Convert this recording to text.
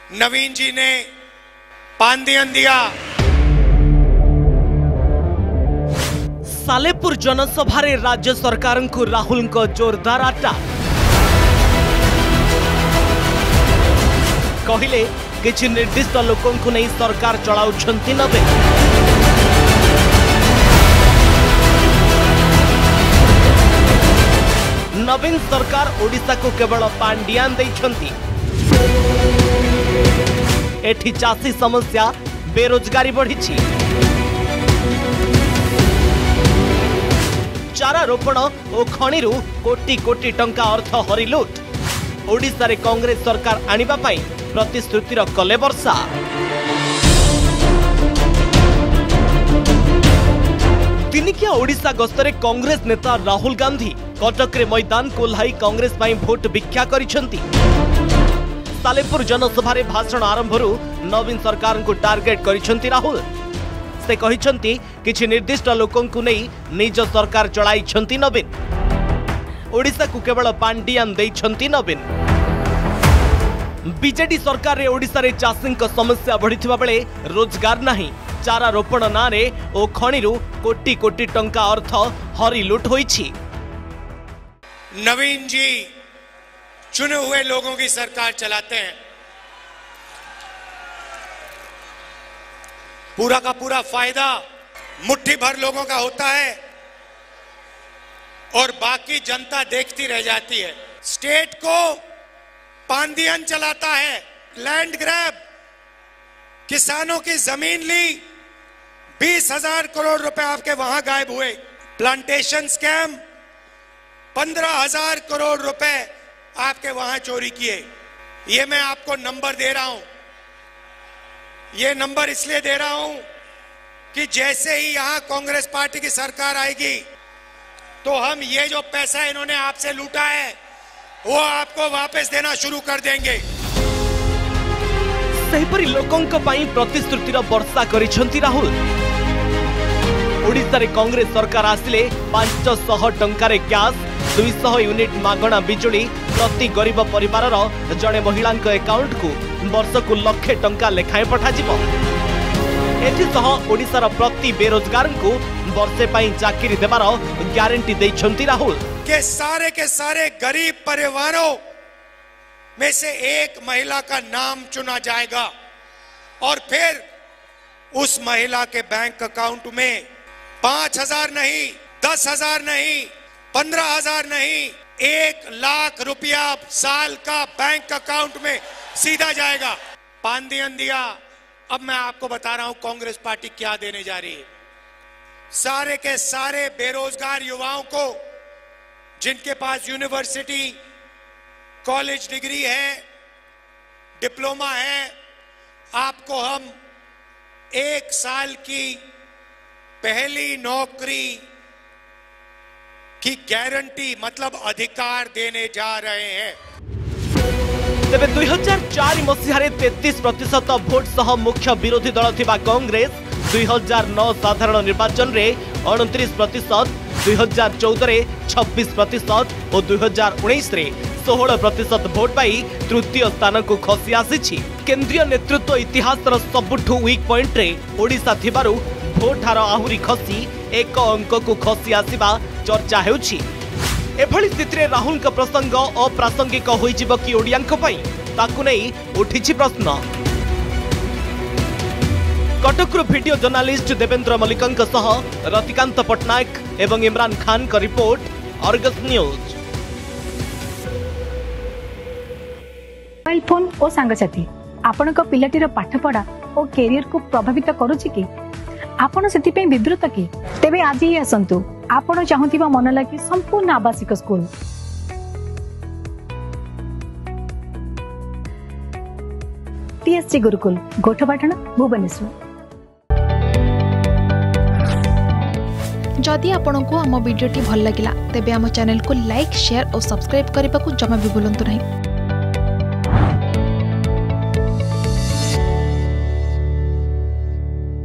नवीन जी ने पांदियन दिया। सालेपुर जनसभा रे राज्य सरकार को राहुल को जोरदार आटा कहले किछि निर्दिष्ट लोकों को नहीं सरकार चलाउछंती नबे। नवीन सरकार ओडिशा को केवल पांडियान देइछंती। एठी चाषी समस्या बेरोजगारी बढ़ी, चारा रोपण और खणिरू कोटी कोटी टंका अर्थ हरिलुट। ओडिशा रे कांग्रेस सरकार आनिबा पई प्रतिश्रुतिर कले वर्षा। दिनिकिया ओडिशा गस्तरे कांग्रेस नेता राहुल गांधी कटक रे मैदान को लाई कांग्रेस पई भोट भिक्षा करिसेंती। सालेपुर जनसभा रे भाषण आरंभरू नवीन सरकार को टार्गेट करिसेंती राहुल। से कहिसेंती किछि निर्दिष्ट लोकों को नहीं निज सरकार चलाइछंती नवीन। ओडिशा को केवल पांडियान देइछंती नवीन। बीजेडी सरकार रे ओडिशा रे चाषी समस्या बढ़िथिबा बेले रोजगार नहीं, चारा रोपण ना रे ओ खणिरू कोटी कोटी टंका अर्थ हरिलुट होईछि। नवीन जी चुने हुए लोगों की सरकार चलाते हैं। पूरा का पूरा फायदा मुट्ठी भर लोगों का होता है और बाकी जनता देखती रह जाती है। स्टेट को पांदियन चलाता है, लैंड ग्रैब, किसानों की जमीन ली, 20,000 करोड़ रुपए आपके वहां गायब हुए। प्लांटेशन स्कैम, 15,000 करोड़ रुपए आपके वहां चोरी किए। ये मैं आपको नंबर दे रहा हूं। ये नंबर इसलिए दे रहा हूं कि जैसे ही यहां कांग्रेस पार्टी की सरकार आएगी तो हम ये जो पैसा इन्होंने आपसे लूटा है वो आपको वापस देना शुरू कर देंगे। सेहिपरि लोकंक पई प्रतिश्रुतिर वर्षा करिसेंती राहुल। ओडिशा रे कांग्रेस सरकार आसिले 500 टंका रे गैस, 200 यूनिट मागणा बिजुली प्रति गरीब परिवार जड़े महिला अकाउंट को वर्ष को लक्षे टंका लेखाएं पठाजिब। एथिसह ओडिशार प्रति बेरोजगार को वर्षे पई चाकरी देवार ग्यारंटी देइछंती राहुल। के सारे गरीब परिवारों में से एक महिला का नाम चुना जाएगा और फिर उस महिला के बैंक अकाउंट में 5,000 नहीं, 10,000 नहीं, 15,000 नहीं, 1 लाख रुपया साल का बैंक अकाउंट में सीधा जाएगा। पांदियन दिया। अब मैं आपको बता रहा हूं कांग्रेस पार्टी क्या देने जा रही है। सारे के सारे बेरोजगार युवाओं को जिनके पास यूनिवर्सिटी कॉलेज डिग्री है, डिप्लोमा है, आपको हम 1 साल की पहली नौकरी की गारंटी मतलब अधिकार देने जा रहे हैं। तेबे 2004 मसीह 33% भोट सह मुख्य विरोधी दल थिबा कांग्रेस 2009 साधारण निर्वाचन रे 29%, 2014 रे 26% और 2019 रे 16% भोट पाई तृतीय स्थान को खसी आसी। केंद्रीय नेतृत्व इतिहास सबुठु वीक पॉइंट रे ओडिशा थिबारु भोट हार आहुरी खसी 1 अंक को खसी आसिबा चर्चा हेउछि। एभली स्थिति में राहुल का प्रसंग अप्रासंगिक होइजिब कि ओडियांक पई ताकु नै उठिछि प्रश्न। कटकरू वीडियो जर्नालिस्ट देवेंद्र मल्लिकंक सह रतिकांत पटनायक एवं इमरान खान का report, Argus news. Mobile phone और सांगसाथी आपणक पिलाटीर पाठपढ़ा और कैरियर को प्रभावित करुछि कि आपण सेति विब्रत कि तेबे आज ही आसंतु आपण चाहुथिबा मन लागी संपूर्ण आवासिक स्कूल टीएससी गुरुकुल गोठपाटण भुवनेश्वर। जदि आपंक आम भिडी भल लगा तेब आम चैनल को लाइक, शेयर और सब्सक्राइब करने को जमा भी भूलु नहीं।